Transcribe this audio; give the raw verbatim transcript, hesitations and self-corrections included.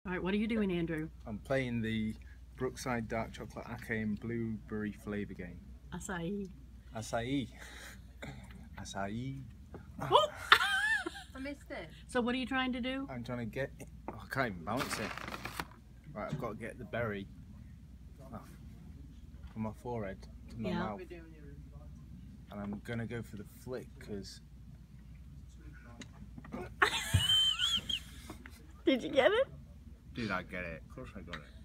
All right, what are you doing, Andrew? I'm playing the Brookside Dark Chocolate Acai and Blueberry flavour game. Acai. Acai. Acai. Oh! I missed it. So what are you trying to do? I'm trying to get... Oh, I can't even balance it. Right, I've got to get the berry off from my forehead to my Yeah. mouth. And I'm going to go for the flick because... Did you get it? Did I get it? Of course I got it.